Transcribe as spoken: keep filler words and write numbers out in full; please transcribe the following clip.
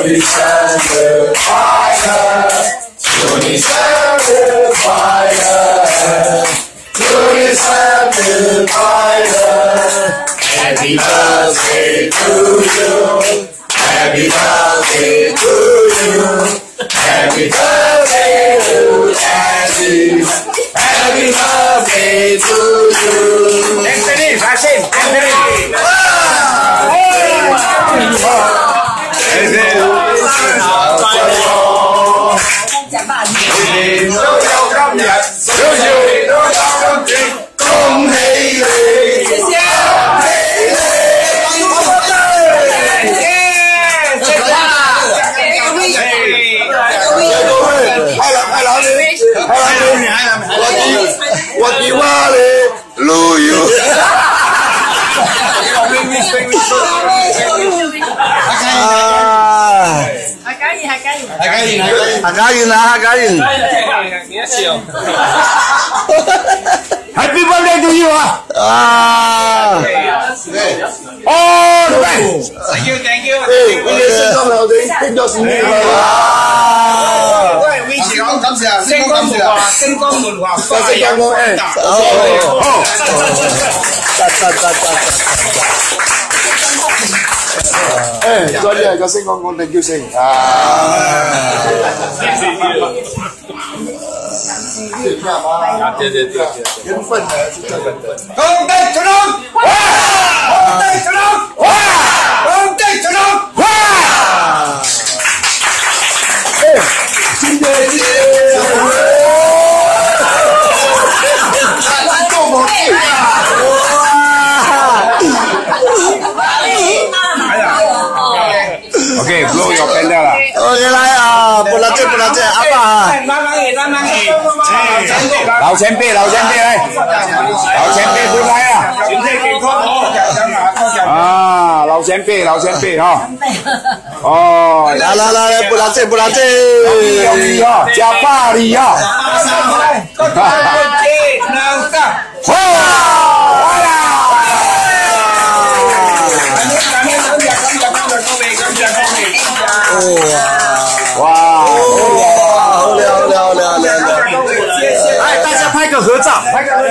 你生日快乐，祝你生日快乐，祝你生日快乐 ，Happy birthday to you。Happy birthday to you. Happy birthday to Andy. Happy birthday to you. Anthony, Rasim, Anthony. What do you want? Lose you. Hai cái gì hai cái gì? Hai cái gì? Hai cái gì nè, hai cái gì? Happy birthday to you à? À. Oh, đúng rồi. Thank you, thank you. Ê, bây giờ xin con nào thì thích cho sinh nhật rồi. Wei xin con cảm謝，星光門話，星光門話， Con xin con ngồi ê. Oh. Chặt chặt chặt chặt. Ê, cho đi cho sinh con con thank you sinh. À. 對對對， 緣分啊，是真緣分。 皇帝出籠，哇！皇帝出籠，哇！皇帝出籠，哇！ 哎，今天是。够猛劲啊！哇！OK, blow your candle 啦。 OK 来啊，不能这不能这，阿爸啊。 慢慢嚟，慢慢嚟。 老前輩，老前輩嚟，老前輩出來啊！ 全體健康好。 啊，老前輩，老前輩哈。哦， 来来来，不能这不能这。 容易哈，加大力哈。 哈哈哈！一、兩、三， 哇！哇啦！哇！ 好聊好聊聊聊聊。 来，大家拍个合照，拍个合